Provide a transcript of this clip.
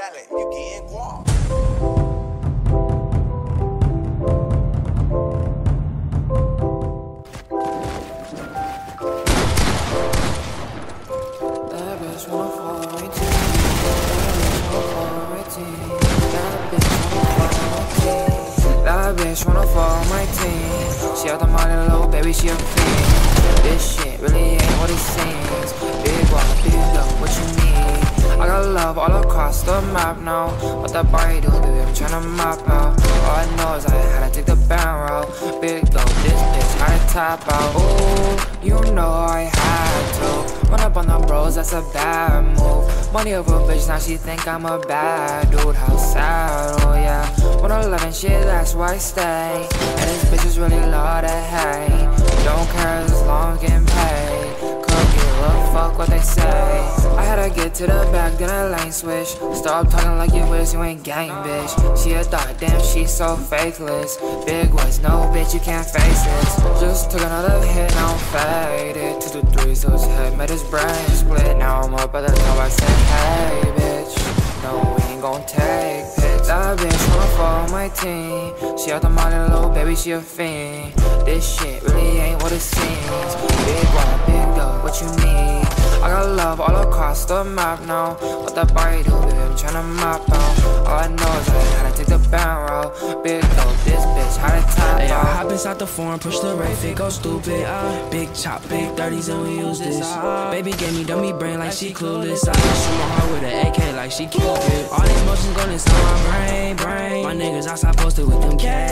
Dale, you getting guap. That bitch wanna follow my team. That bitch wanna follow my team. She out the money, little baby, she a fiend. This shit really ain't what it seems. Big one, big love, what you need? I got love all across the map now. What that body do, baby, I'm tryna map out. All I know is I had to take the band route. Big dope, this bitch had to tap out. Ooh, you know I had to run up on the bros, that's a bad move. Money over bitch, now she think I'm a bad dude. How sad, oh yeah. 111 shit, that's where I stay. And this bitch is really low to hate. Don't care as long as getting paid. Could give a fuck what they say. I had to get to the back, then I lane switch. Stop talking like you wish you ain't gang, bitch. She a thought, damn, she's so faithless. Big words, no bitch, you can't face this. Just took another hit, now I'm faded. 2 to 3, so his head made his brain split. Now I'm up at the top, I said, hey, bitch. No, we ain't gon' take pics. That bitch wanna follow my team. She out the money, little baby, she a fiend. This shit really ain't what it seems. Big one, big dope, what you need? I got love all across the map now. What that body do, baby, I'm tryna map out. All I know is I had to take the band route. Big dope, this bitch had to tap out. I hop inside the foreign, push the right fit, go stupid. Big chop, big 30s, and we use this. Baby gave me dummy brain like she clueless. I just shoot my heart with an AK like she killed it. All these motions going inside my brain. My niggas outside posted with them K.